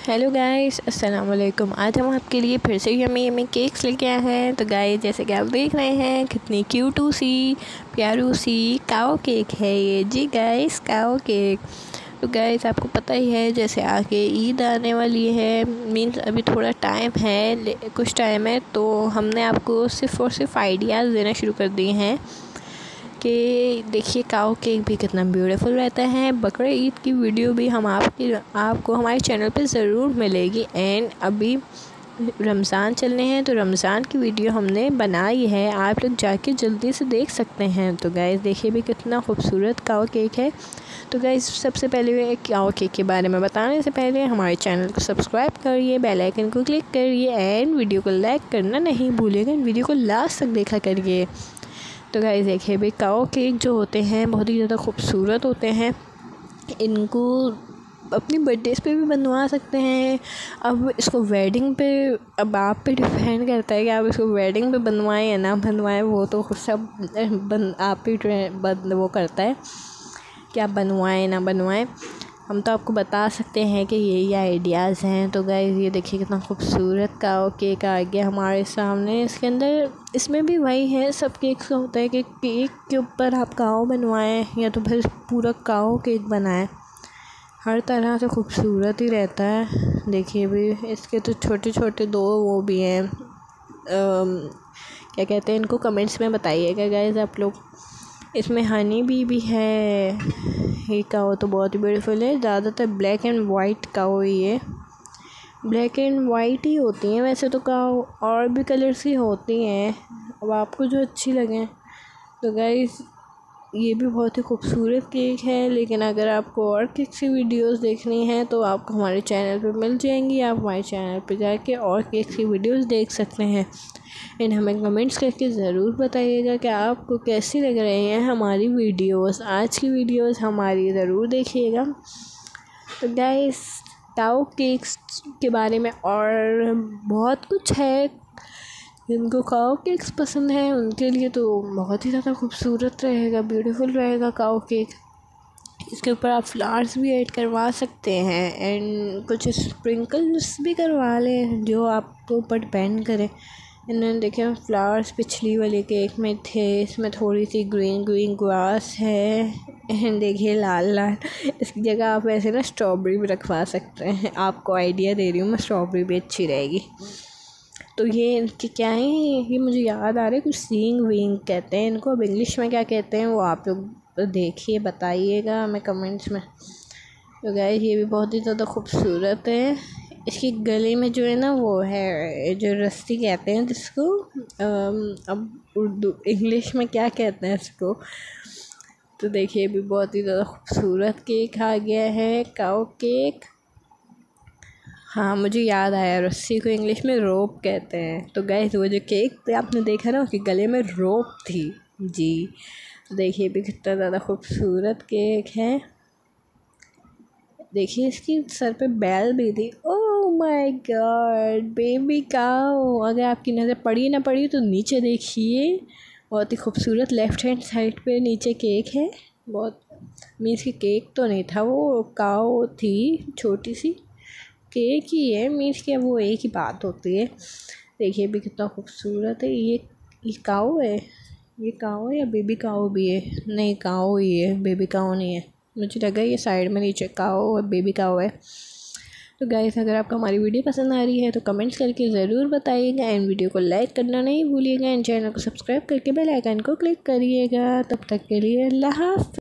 Hello guys, अस्सलाम वालेकुम। आज हम आपके लिए फिर से यमी यमी केक्स लेके आए हैं। तो गाइस, जैसे कि आप देख रहे हैं कितनी क्यूटू सी प्यारू सी काओ केक है ये। जी गाइस, काओ केक। तो गाइस, आपको पता ही है जैसे आगे ईद आने वाली है, मीन्स अभी थोड़ा टाइम है, कुछ टाइम है, तो हमने आपको सिर्फ़ और सिर्फ आइडियाज़ देना शुरू कर दिए हैं कि देखिए काओ केक भी कितना ब्यूटीफुल रहता है। बकरे ईद की वीडियो भी हम आपको हमारे चैनल पे ज़रूर मिलेगी। एंड अभी रमज़ान चलने हैं तो रमज़ान की वीडियो हमने बनाई है, आप लोग जाके जल्दी से देख सकते हैं। तो गाइस देखिए भी कितना खूबसूरत काओ केक है। तो गाइस, सबसे पहले काओ केक के बारे में बताने से पहले हमारे चैनल को सब्सक्राइब करिए, बेल आइकन को क्लिक करिए एंड वीडियो को लाइक करना नहीं भूलिएगा। वीडियो को लास्ट तक देखा करिए। तो गाइस देखिए भी काओ केक जो होते हैं बहुत ही ज़्यादा खूबसूरत होते हैं। इनको अपनी बर्थडेज़ पे भी बनवा सकते हैं। अब इसको वेडिंग पे, अब आप पे डिपेंड करता है कि आप इसको वेडिंग पे बनवाएं या ना बनवाएं। वो तो सब आप ही वो करता है कि आप बनवाएं ना बनवाएं। हम तो आपको बता सकते हैं कि यही आइडियाज़ हैं। तो गाइस ये देखिए कितना खूबसूरत काओ केक आ गया हमारे सामने। इसके अंदर इसमें भी वही है, सब केक्स का होता है कि केक के ऊपर आप काओ बनवाएं या तो फिर पूरा काओ केक बनाएं। हर तरह से खूबसूरत ही रहता है। देखिए भी इसके तो छोटे छोटे दो वो भी हैं, क्या कहते हैं इनको, कमेंट्स में बताइएगा गाइस आप लोग। इसमें हनी भी है। ये काओ तो बहुत ही ब्यूटीफुल है। ज़्यादातर ब्लैक एंड वाइट काओ ही है, ब्लैक एंड वाइट ही होती हैं वैसे तो काओ, और भी कलर्स ही होती हैं, अब आपको जो अच्छी लगें। तो गाइस ये भी बहुत ही खूबसूरत केक है। लेकिन अगर आपको और केक की वीडियोस देखनी है तो आपको हमारे चैनल पे मिल जाएंगी। आप हमारे चैनल पे जाके और केक की वीडियोस देख सकते हैं। एंड हमें कमेंट्स करके ज़रूर बताइएगा कि आपको कैसी लग रही हैं हमारी वीडियोस। आज की वीडियोस हमारी ज़रूर देखिएगा। तो गाइस, काओ केक्स के बारे में और बहुत कुछ है। जिनको काओ केक्स पसंद है उनके लिए तो बहुत ही ज़्यादा खूबसूरत रहेगा, ब्यूटीफुल रहेगा काओ केक। इसके ऊपर आप फ्लावर्स भी ऐड करवा सकते हैं एंड कुछ स्प्रिंकल्स भी करवा लें, जो आपके ऊपर डिपेंड करे। इन्होंने देखिए फ्लावर्स पिछली वाले केक में थे, इसमें थोड़ी सी ग्रीन ग्रीन ग्रास है एंड देखिए लाल लाल। इसकी जगह आप ऐसे ना स्ट्रॉबेरी भी रखवा सकते हैं। आपको आइडिया दे रही हूँ मैं, स्ट्रॉबेरी भी अच्छी रहेगी। तो ये इनके क्या है, ये मुझे याद आ रहा है, कुछ सींग वींग कहते हैं इनको। अब इंग्लिश में क्या कहते हैं वो आप लोग देखिए, बताइएगा हमें कमेंट्स में। तो गाइस ये भी बहुत ही ज़्यादा खूबसूरत है। इसके गले में जो है ना वो है जो रस्सी कहते हैं जिसको, अब उर्दू इंग्लिश में क्या कहते हैं इसको। तो देखिए भी बहुत ही ज़्यादा खूबसूरत केक आ गया है, काओ केक। हाँ, मुझे याद आया, रस्सी को इंग्लिश में रोप कहते हैं। तो गाइस वो जो केक आपने देखा ना उसके गले में रोप थी जी। तो देखिए भी कितना ज़्यादा खूबसूरत केक है। देखिए इसकी सर पे बैल भी थी। Oh my god, baby cow. अगर आपकी नज़र पड़ी ना पड़ी तो नीचे देखिए, बहुत ही खूबसूरत लेफ़्ट हैंड साइड पे नीचे केक है। बहुत मीन्स की केक तो नहीं था, वो काऊ थी छोटी सी। केक ही है, मीन्स के वो एक ही बात होती है। देखिए भी कितना खूबसूरत है। ये काऊ है, ये काऊ है या बेबी काऊ भी है? नहीं, काऊ ही है, बेबी काऊ नहीं है। मुझे लगा ये साइड में नीचे काऊ और बेबी काऊ है। तो गाइस, अगर आपको हमारी वीडियो पसंद आ रही है तो कमेंट्स करके ज़रूर बताइएगा एंड वीडियो को लाइक करना नहीं भूलिएगा एंड चैनल को सब्सक्राइब करके बेल आइकन को क्लिक करिएगा। तब तक के लिए अल्लाह हाफ़िज़।